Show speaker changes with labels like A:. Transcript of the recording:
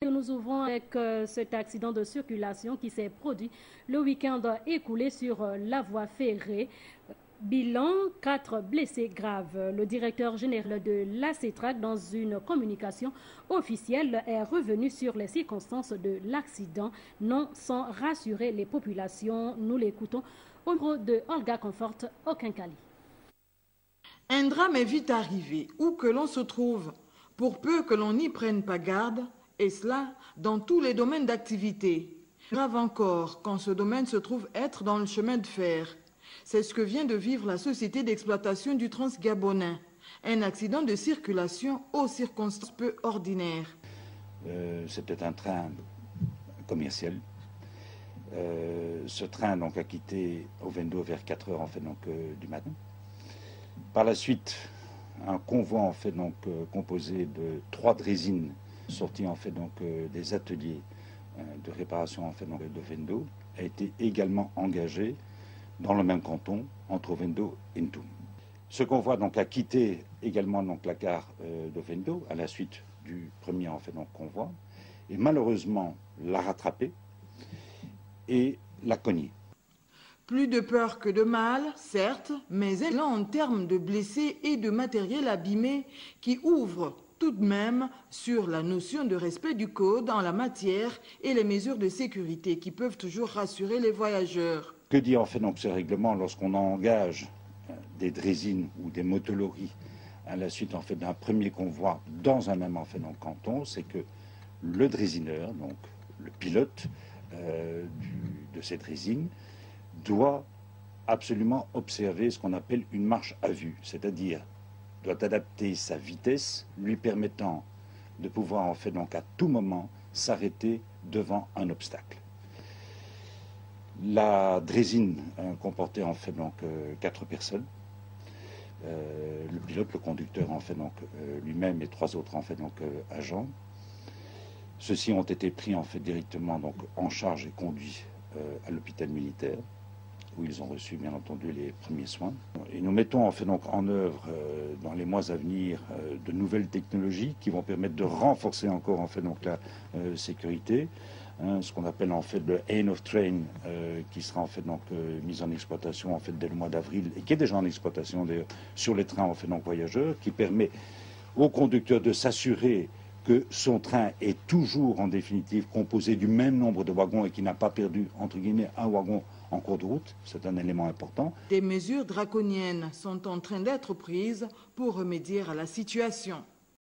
A: Nous ouvrons avec cet accident de circulation qui s'est produit le week-end écoulé sur la voie ferrée. Bilan, 4 blessés graves. Le directeur général de l'ACETRAC, dans une communication officielle, est revenu sur les circonstances de l'accident, non sans rassurer les populations. Nous l'écoutons au micro de Olga Comfort au Kinkali.
B: Un drame est vite arrivé, où que l'on se trouve, pour peu que l'on n'y prenne pas garde, et cela dans tous les domaines d'activité. Grave encore quand ce domaine se trouve être dans le chemin de fer. C'est ce que vient de vivre la société d'exploitation du Transgabonais. Un accident de circulation aux circonstances peu ordinaires.
C: C'était un train commercial. Ce train donc, a quitté Ovendo vers 4 heures du matin. Par la suite, un convoi composé de 3 draisines sorties des ateliers de réparation de Ovendo a été également engagé dans le même canton entre Ovendo et Ntoum. Ce convoi a quitté également la gare d'Ovendo à la suite du premier convoi et malheureusement l'a rattrapé et l'a cogné.
B: Plus de peur que de mal, certes, mais là en termes de blessés et de matériel abîmé qui ouvre tout de même sur la notion de respect du code en la matière et les mesures de sécurité qui peuvent toujours rassurer les voyageurs.
C: Que dit ce règlement lorsqu'on engage des draisines ou des motolories à la suite d'un premier convoi dans un même canton, c'est que le draisineur, donc le pilote de cette draisine, doit absolument observer ce qu'on appelle une marche à vue, c'est-à-dire doit adapter sa vitesse, lui permettant de pouvoir à tout moment s'arrêter devant un obstacle. La draisine comportait 4 personnes. Le pilote, le conducteur lui-même et 3 autres agents. Ceux-ci ont été pris directement en charge et conduits à l'hôpital militaire, où ils ont reçu bien entendu les premiers soins. Et nous mettons en œuvre dans les mois à venir de nouvelles technologies qui vont permettre de renforcer encore la sécurité. Ce qu'on appelle le Ain of Train qui sera mis en exploitation dès le mois d'avril et qui est déjà en exploitation d'ailleurs sur les trains voyageurs, qui permet au conducteur de s'assurer que son train est toujours en définitive composé du même nombre de wagons et qui n'a pas perdu entre guillemets un wagon en cours de route. C'est un élément important.
B: Des mesures draconiennes sont en train d'être prises pour remédier à la situation.